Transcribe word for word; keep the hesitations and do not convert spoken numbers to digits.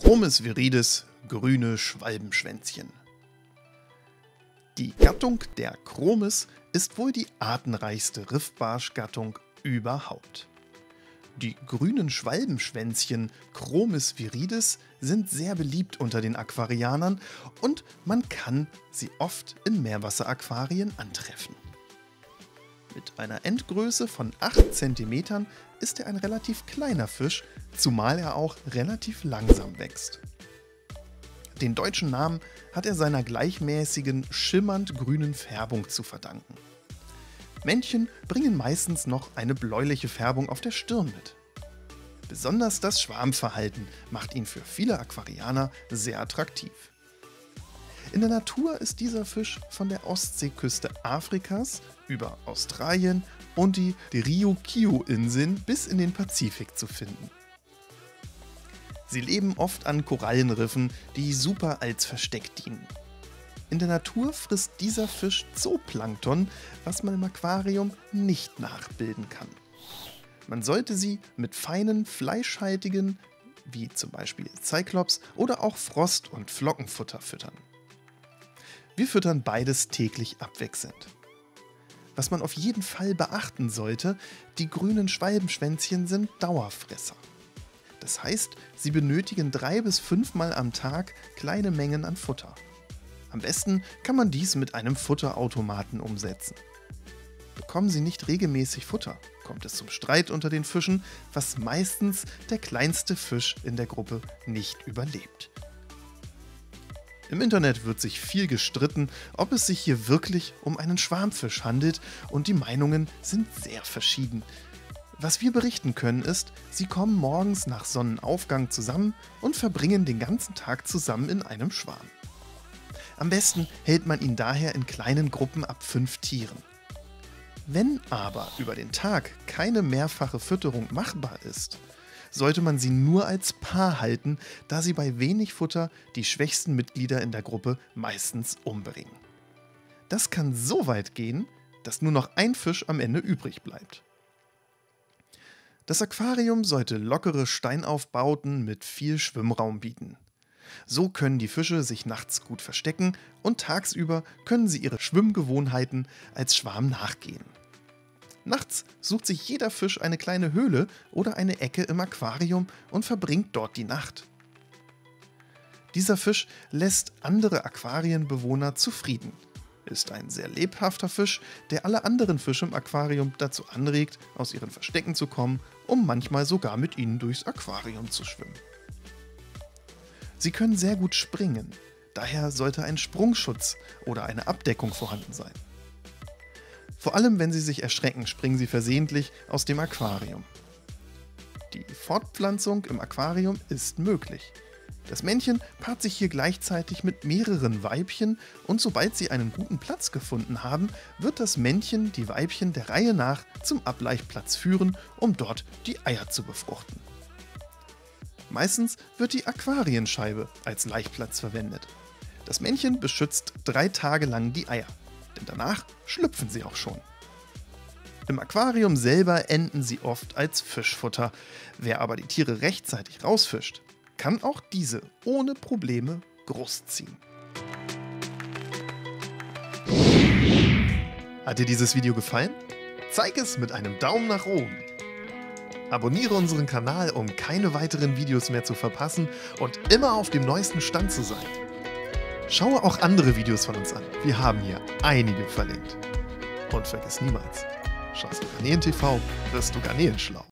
Chromis viridis, grüne Schwalbenschwänzchen. Die Gattung der Chromis ist wohl die artenreichste Riffbarschgattung überhaupt. Die grünen Schwalbenschwänzchen Chromis viridis sind sehr beliebt unter den Aquarianern und man kann sie oft in Meerwasseraquarien antreffen. Mit einer Endgröße von acht Zentimetern ist er ein relativ kleiner Fisch, zumal er auch relativ langsam wächst. Den deutschen Namen hat er seiner gleichmäßigen, schimmernd grünen Färbung zu verdanken. Männchen bringen meistens noch eine bläuliche Färbung auf der Stirn mit. Besonders das Schwarmverhalten macht ihn für viele Aquarianer sehr attraktiv. In der Natur ist dieser Fisch von der Ostseeküste Afrikas über Australien und die Ryukyu-Inseln bis in den Pazifik zu finden. Sie leben oft an Korallenriffen, die super als Versteck dienen. In der Natur frisst dieser Fisch Zooplankton, was man im Aquarium nicht nachbilden kann. Man sollte sie mit feinen, fleischhaltigen, wie zum Beispiel Cyclops oder auch Frost- und Flockenfutter füttern. Wir füttern beides täglich abwechselnd. Was man auf jeden Fall beachten sollte, die grünen Schwalbenschwänzchen sind Dauerfresser. Das heißt, sie benötigen drei bis fünfmal am Tag kleine Mengen an Futter. Am besten kann man dies mit einem Futterautomaten umsetzen. Bekommen sie nicht regelmäßig Futter, kommt es zum Streit unter den Fischen, was meistens der kleinste Fisch in der Gruppe nicht überlebt. Im Internet wird sich viel gestritten, ob es sich hier wirklich um einen Schwarmfisch handelt, und die Meinungen sind sehr verschieden. Was wir berichten können ist, sie kommen morgens nach Sonnenaufgang zusammen und verbringen den ganzen Tag zusammen in einem Schwarm. Am besten hält man ihn daher in kleinen Gruppen ab fünf Tieren. Wenn aber über den Tag keine mehrfache Fütterung machbar ist, sollte man sie nur als Paar halten, da sie bei wenig Futter die schwächsten Mitglieder in der Gruppe meistens umbringen. Das kann so weit gehen, dass nur noch ein Fisch am Ende übrig bleibt. Das Aquarium sollte lockere Steinaufbauten mit viel Schwimmraum bieten. So können die Fische sich nachts gut verstecken und tagsüber können sie ihre Schwimmgewohnheiten als Schwarm nachgehen. Nachts sucht sich jeder Fisch eine kleine Höhle oder eine Ecke im Aquarium und verbringt dort die Nacht. Dieser Fisch lässt andere Aquarienbewohner zufrieden, ist ein sehr lebhafter Fisch, der alle anderen Fische im Aquarium dazu anregt, aus ihren Verstecken zu kommen, um manchmal sogar mit ihnen durchs Aquarium zu schwimmen. Sie können sehr gut springen, daher sollte ein Sprungschutz oder eine Abdeckung vorhanden sein. Vor allem, wenn sie sich erschrecken, springen sie versehentlich aus dem Aquarium. Die Fortpflanzung im Aquarium ist möglich. Das Männchen paart sich hier gleichzeitig mit mehreren Weibchen und sobald sie einen guten Platz gefunden haben, wird das Männchen die Weibchen der Reihe nach zum Ablaichplatz führen, um dort die Eier zu befruchten. Meistens wird die Aquarienscheibe als Laichplatz verwendet. Das Männchen beschützt drei Tage lang die Eier, denn danach schlüpfen sie auch schon. Im Aquarium selber enden sie oft als Fischfutter. Wer aber die Tiere rechtzeitig rausfischt, kann auch diese ohne Probleme großziehen. Hat dir dieses Video gefallen? Zeig es mit einem Daumen nach oben. Abonniere unseren Kanal, um keine weiteren Videos mehr zu verpassen und immer auf dem neuesten Stand zu sein. Schaue auch andere Videos von uns an. Wir haben hier einige verlinkt. Und vergiss niemals, schaust du Garnelen T V, wirst du garnelenschlau.